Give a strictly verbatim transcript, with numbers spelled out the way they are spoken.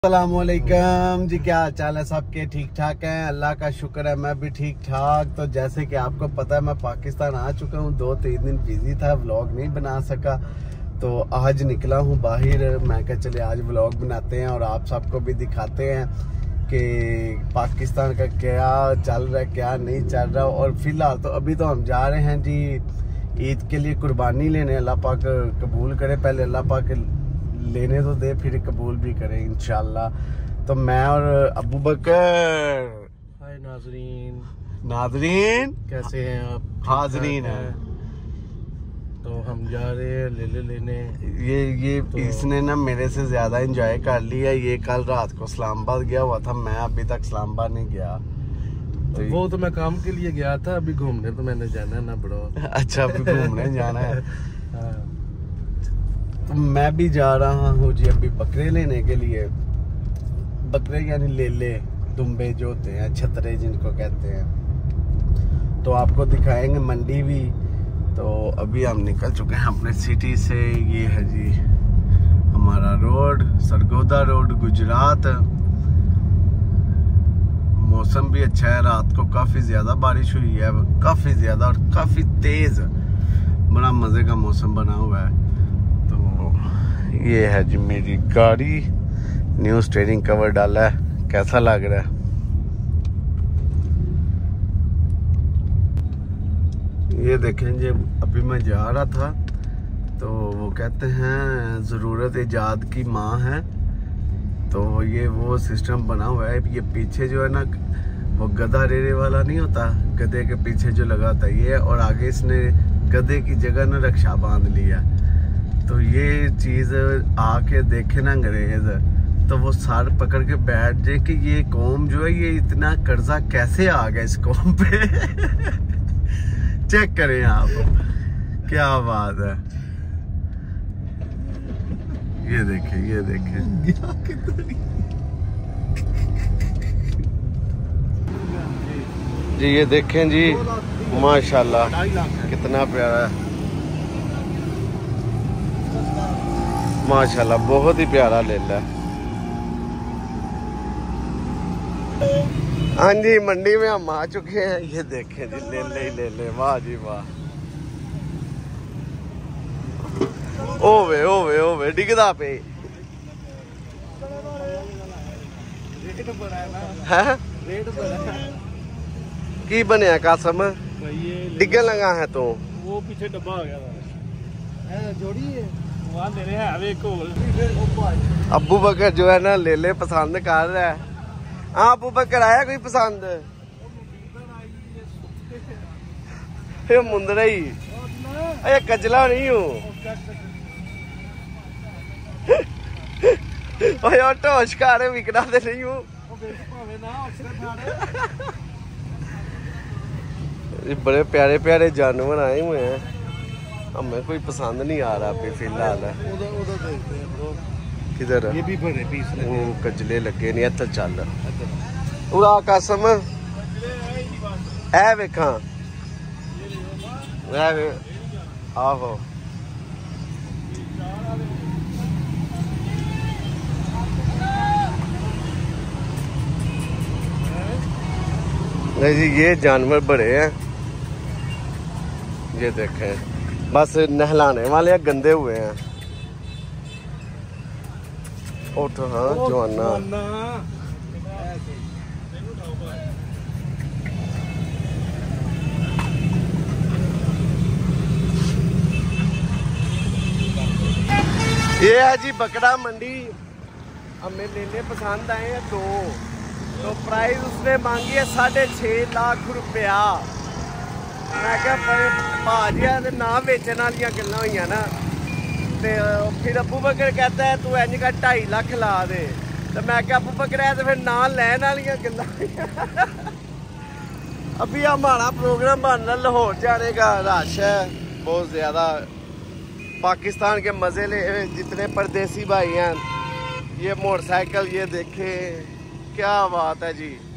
अस्सलामुअलैकुम जी, क्या हाल चाल है सबके? ठीक ठाक हैं, अल्लाह का शुक्र है, मैं भी ठीक ठाक। तो जैसे कि आपको पता है मैं पाकिस्तान आ चुका हूँ, दो तीन दिन बिजी था, व्लॉग नहीं बना सका। तो आज निकला हूँ बाहर, मैं कहा चले आज व्लॉग बनाते हैं और आप सबको भी दिखाते हैं कि पाकिस्तान का क्या चल रहा है क्या नहीं चल रहा। और फिलहाल तो अभी तो हम जा रहे हैं जी ईद के लिए कुर्बानी लेने। अल्लाह पाक कबूल करे, पहले अल्लाह पाक लेने तो दे फिर कबूल भी करे इंशाल्लाह। तो मैं और अबू बकर। हाय नाजरीन। नाजरीन कैसे हैं आप? हाजरीन है। तो हम जा रहे हैं ले ले लेने। ये ये तो... इसने ना मेरे से ज्यादा एंजॉय कर लिया। ये कल रात को इस्लामाबाद गया हुआ था, मैं अभी तक इस्लामाबाद नहीं गया। तो वो तो मैं काम के लिए गया था, अभी घूमने तो मैंने जाना है ना बड़ो। अच्छा, अभी घूमने जाना है। हाँ। तो मैं भी जा रहा हूँ जी अभी बकरे लेने के लिए। बकरे यानी लेले दुम्बे जो होते हैं, छतरे जिनको कहते हैं। तो आपको दिखाएंगे मंडी भी। तो अभी हम निकल चुके हैं अपने सिटी से। ये है जी हमारा रोड, सरगोदा रोड, गुजरात। मौसम भी अच्छा है, रात को काफी ज्यादा बारिश हुई है, काफी ज्यादा और काफी तेज, बड़ा मजे का मौसम बना हुआ है। ये है जी मेरी गाड़ी, न्यू स्टीयरिंग कवर डाला है, कैसा लग रहा है? ये देखें जी, अभी मैं जा रहा था तो वो कहते हैं ज़रूरत इजाद की माँ है। तो ये वो सिस्टम बना हुआ है। ये पीछे जो है ना वो गधा रेरे वाला नहीं होता, गधे के पीछे जो लगाता है ये, और आगे इसने गधे की जगह ना रक्षा बांध लिया। तो ये चीज आके देखे ना अंग्रेज तो वो सर पकड़ के बैठ जाए कि ये कौम जो है ये इतना कर्जा कैसे आ गया इस कौम पे। चेक करें आप, क्या बात है। ये देखें, ये देखें जी, ये देखें जी, माशाल्लाह कितना प्यारा है, माशाल्लाह बहुत ही प्यारा लेला है। हाँ जी, मंडी में हम आ चुके हैं। ये देखें जी, ले ले ले ले, वाह जी वाह। ओवे ओवे ओवे डिगदा पे है की बनया कासम डिगन लगा है तो वो पीछे डब्बा आ गया था। जोड़ी है। अबू बकर जो है ना ले ले पसंद कर रहा है। हाँ अबू बकर आया कोई पसंद? फिर मुंदरा ही अरे कजला नहीं हूँ। टोश कर विकना दे नहीं हूँ। बड़े प्यारे प्यारे जानवर आए हुए हैं, हमें कोई पसंद नहीं आ रहा अभी फिलहाल। किधर ये भी बड़े पीस लगे, वो कजले लगे नहीं। इधर चल उड़ा कासम ऐ वेखा आहो। नहीं जी, ये जानवर बड़े हैं, ये देखें, बस नहलाने वाले गंदे हुए हैं। उठ हाँ जवाना। ये है जी बकरा मंडी। हमें लेने पसंद आए हैं दो। तो प्राइस उसने मांगी है साढ़े छः लाख रुपया। मैं क्या भाजिया ना बेचने वाली गल्लां हुई ना। ते फिर अबू बकर कहता है तू इंज का ढाई लाख ला दे। तो मैं क्या अबू बकर है तो फिर ना लैन वाली गल्लां। अभी हमारा प्रोग्राम बन रहा लाहौर जाने का, रश है बहुत ज्यादा। पाकिस्तान के मजे ले जितने परदेसी भाई हैं, ये मोटरसाइकिल ये देखे, क्या बात है जी।